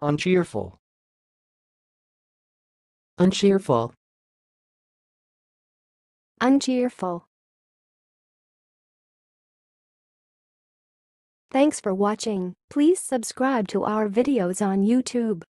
uncheerful, uncheerful, uncheerful. Thanks for watching. Please subscribe to our videos on YouTube.